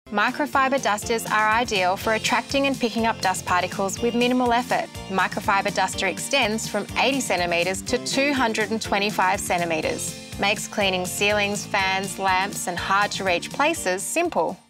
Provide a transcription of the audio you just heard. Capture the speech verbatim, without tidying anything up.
Microfibre dusters are ideal for attracting and picking up dust particles with minimal effort. Microfibre duster extends from eighty centimetres to two hundred twenty-five centimetres. Makes cleaning ceilings, fans, lamps and hard to reach places simple.